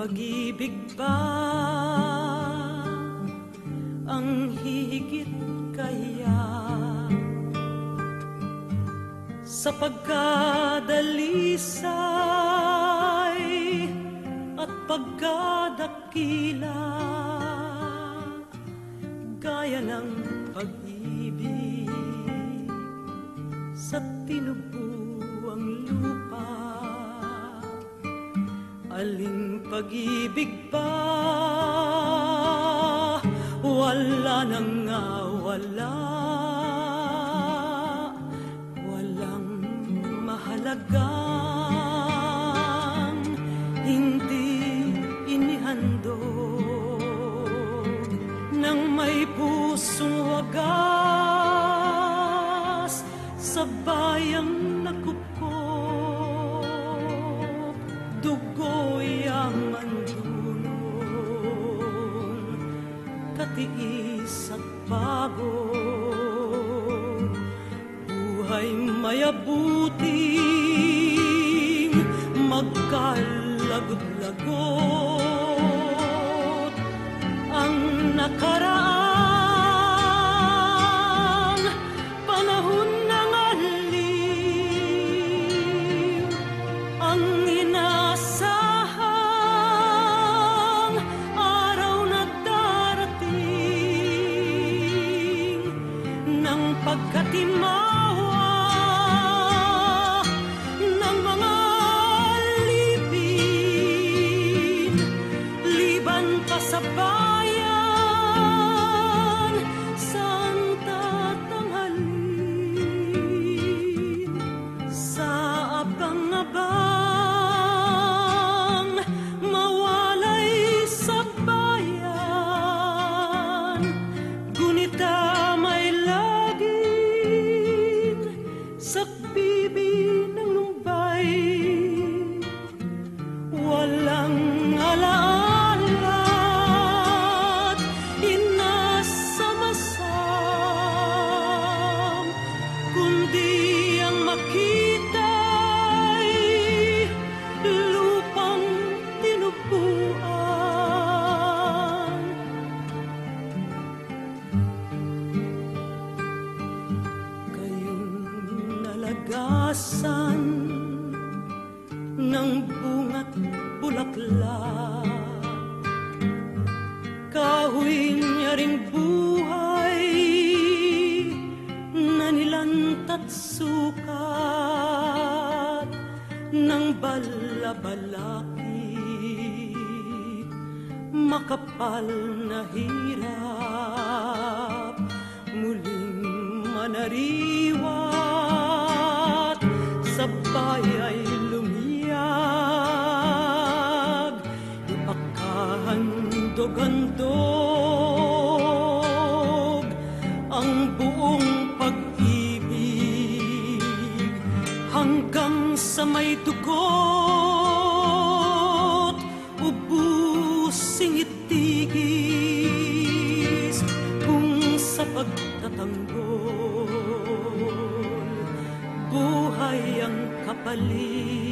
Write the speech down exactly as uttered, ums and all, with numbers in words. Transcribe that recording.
pag-ibig ba ang hihigit kaya sa pagkadalisay at pagkadakila gaya ng pag-ibig sa tinubuang lupa? Aling pag-ibig ba wala nang nga wala, walang mahalagang hindi inihandog ng may pusong wagas sa bayang nakupkop, dugo'y ang andunong, katiis at pagod, buhay mayabuting magkalagot-lagot ang nakaraang panahon ng aliw, ang inasahang araw na darating ng pagkatimawa ng mga lipin, liban pa sa bayan, saan tatanghalin sa abang-abang mawalay sa bayan, gunita may laging sakbibi ng lumbay, walang alaala't inasamasam, kundi ang makita'y lupang tinubuan. Kayong nalagasan ng bunga't bulaklak, kahoy niya ring buhay na nilantat sukat ng balabalakid, makapal na hirap muling manariwat sa bayay lumiyag, ipakahandog-handog ang buong pag-ibig hanggang sa may dugot, ubusing itigis kung sa pagtatanggol buhay ang kapalit.